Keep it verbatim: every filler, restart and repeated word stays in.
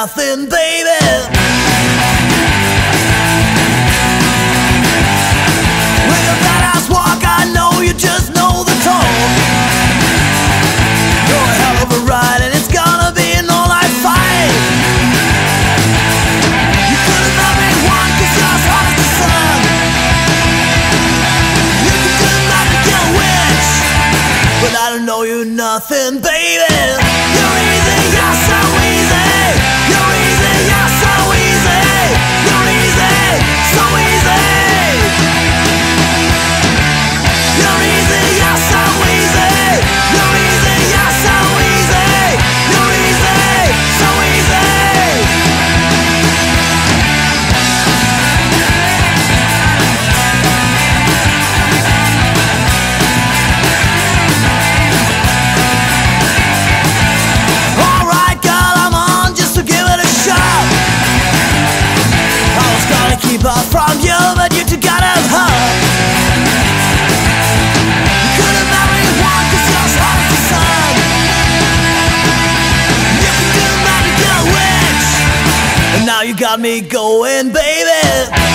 nothing, baby. With your badass walk, I know you just know the tone. You're a hell of a ride, and it's gonna be an all-night fight. You couldn't love me one, 'cause you're as hot as the sun. You can do nothing, get a witch, but I don't know you nothing, baby. You're easy, you're so easy. You're easy, you're so easy. You're easy, so easy. You're easy, you're so easy. You're easy, you're so easy. You're easy, so easy. Alright, girl, I'm on just to give it a shot. I was gonna keep her from you, but you two got it hard. You couldn't marry one, 'cause you're as hot as the sun. You can do nothing, get a witch, and now you got me going, baby.